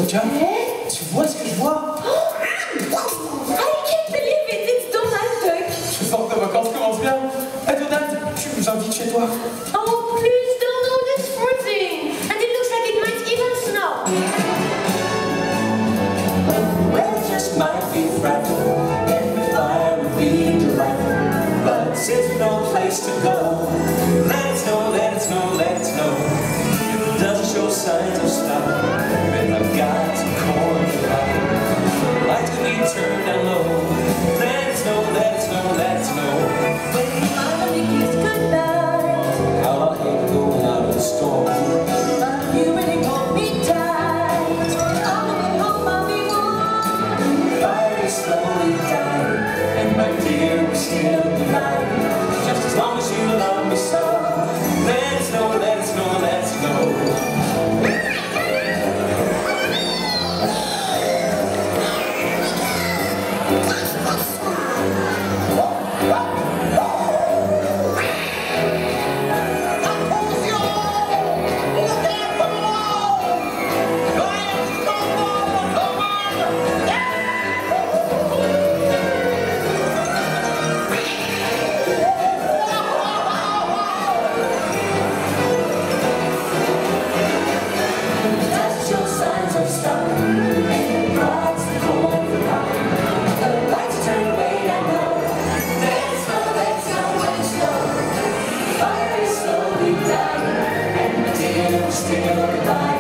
Monica, tu vois ce que je vois? I can't believe it, it's Donald Duck. Je sens que nos vacances commencent bien. Hey Donald, tu nous invites chez toi? Oh, please don't know this freezing. And it looks like it might even snow. Well, it just might be frightful, and the fire would be delightful. But since no place to go, let it snow, let it snow, let it snow. If it doesn't show signs of stopping, then I've got some corn to pop. Lights can be turned down low. Let it snow, let it snow, let it snow. When you finally kiss goodnight, How I hate going out in the storm. but you really hold me tight. On the way home I'll be warm. Fire is slowly dying, and my dear, we're still united. Just as long as you love me so. Let it snow, let it snow, let it snow. Still goodbye.